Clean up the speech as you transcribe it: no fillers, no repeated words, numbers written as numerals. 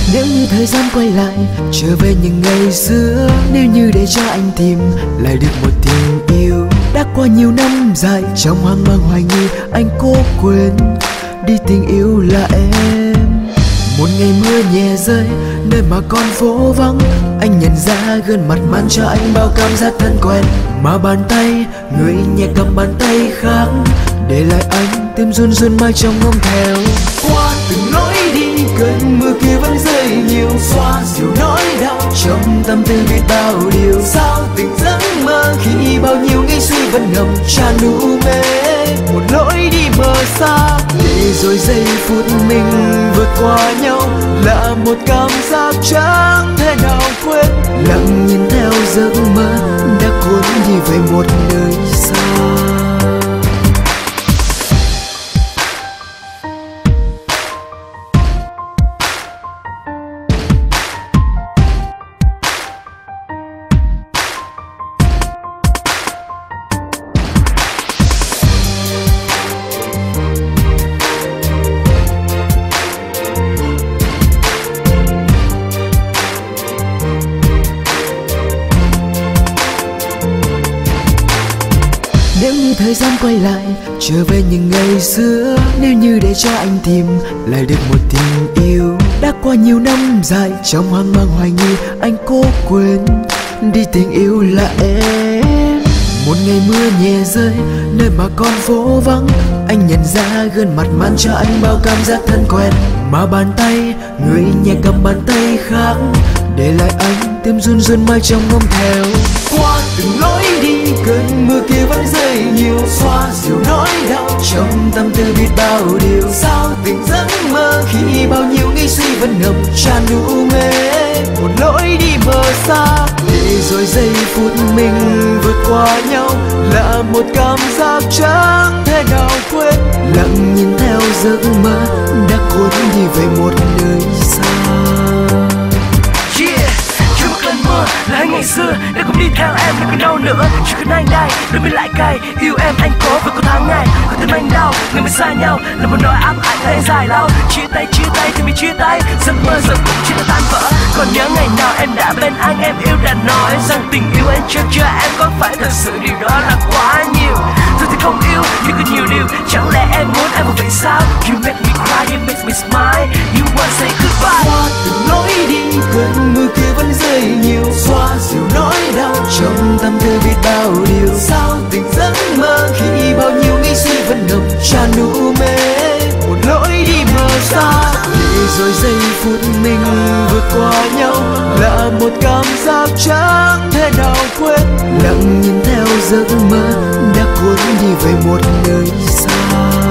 Nếu như thời gian quay lại, trở về những ngày xưa, nếu như để cho anh tìm lại được một tình yêu. Đã qua nhiều năm dài, trong hoang mang hoài nghi, anh cố quên đi tình yêu là em. Một ngày mưa nhẹ rơi, nơi mà con phố vắng, anh nhận ra gương mặt mang cho anh bao cảm giác thân quen. Mà bàn tay, người nhẹ cầm bàn tay khác, để lại anh tim run run mãi trong ngóng theo. Qua từng lối đi, cơn mưa kia vẫn rơi nhiều, xoa dịu nỗi đau trong tâm tư biết bao điều. Sao tỉnh giấc mơ khi bao nhiêu nghĩ suy vẫn ngầm tràn nụ mê. Một lối đi mờ xa, để rồi giây phút mình vượt qua nhau, là một cảm giác chẳng thể nào quên. Lặng nhìn theo giấc mơ đã cuốn đi về một nơi xa. Nếu như thời gian quay lại, trở về những ngày xưa, nếu như để cho anh tìm lại được một tình yêu. Đã qua nhiều năm dài, trong hoang mang hoài nghi, anh cố quên đi tình yêu là em. Một ngày mưa nhẹ rơi, nơi mà con phố vắng, anh nhận ra gương mặt mang cho anh bao cảm giác thân quen. Mà bàn tay, người nhẹ cầm bàn tay khác, để lại anh tim run run mãi trong ngóng theo. Qua từng lối đi, cơn mưa kia vẫn rơi nhiều, xoa dịu nỗi đau trong tâm tư biết bao điều. Sao tỉnh giấc mơ khi bao nhiêu nghĩ suy vẫn ngầm tràn nụ mê. Một lối đi mờ xa, để rồi giây phút mình vượt qua nhau, là một cảm giác chẳng thể nào quên. Lặng nhìn theo giấc mơ đã cuốn đi về một nơi xa. Là ngày xưa để cùng đi theo em, đừng còn đâu nữa. Chỉ cần anh đây, đôi bên lại cay. Yêu em anh có và có tháng ngày, có tim anh đau. Người mình xa nhau là một nỗi ám ảnh hay dài lâu. Chia tay thì mình chia tay, giấc mơ giờ cũng chỉ là tan vỡ. Còn nhớ ngày nào em đã bên anh, em yêu đã nói rằng tình yêu anh cho em, có phải thật sự điều đó là quá nhiều? Tôi thì không yêu, nhưng có nhiều điều. Chẳng lẽ em muốn em một vậy sao? You make me cry, you make me smile. You wanna say goodbye. Qua từng lối đi, cơn mưa kia vẫn rơi nhiều, xoa dịu nỗi đau trong tâm tư biết bao điều. Sao tỉnh giấc mơ khi bao nhiêu nghĩ suy vẫn ngầm tràn nụ mê. Một lối đi mờ xa, để rồi giây phút mình vượt qua nhau, là một cảm giác chẳng thể nào quên. Lặng nhìn theo giấc mơ đã cuốn đi về một nơi xa.